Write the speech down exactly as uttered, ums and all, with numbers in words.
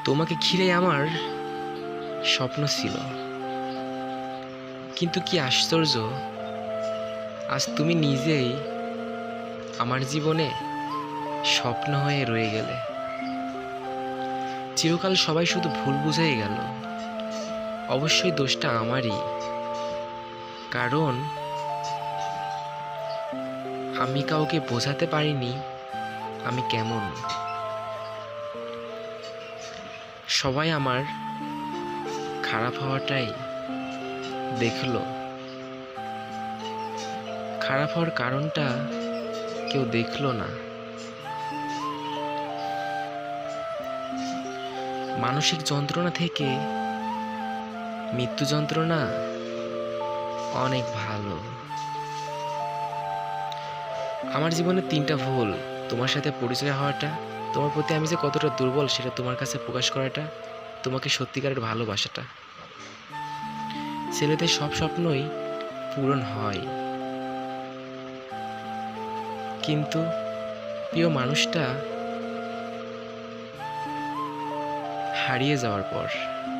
তোমাকে ঘিরে আমার স্বপ্ন ছিল, কিন্তু কি আশ্চর্য, আজ তুমি নিজেই আমার জীবনে স্বপ্ন হয়ে রয়ে গেলে। চিরকাল সবাই শুধু ভুল বুঝেই গেল, অবশ্যই দোষটা আমারই, কারণ আমি কাউকে বোঝাতে পারিনি আমি কেমন। সবাই আমার খারাপ হওয়াটাই দেখলো, খারাপ হওয়ার কারণটা কেউ দেখলো না। মানসিক যন্ত্রণা থেকে মৃত্যু যন্ত্রণা অনেক ভালো। আমার জীবনে তিনটা ভুল: তোমার সাথে পরিচয় হওয়াটা, তোমার প্রতি আমি যে কতটা দুর্বল সেটা তোমার কাছে প্রকাশ করাটা, তোমাকে সত্যিকারের ভালোবাসাটা। ছেলেদের সব স্বপ্নই পূরণ হয়, কিন্তু প্রিয় মানুষটা হারিয়ে যাওয়ার পর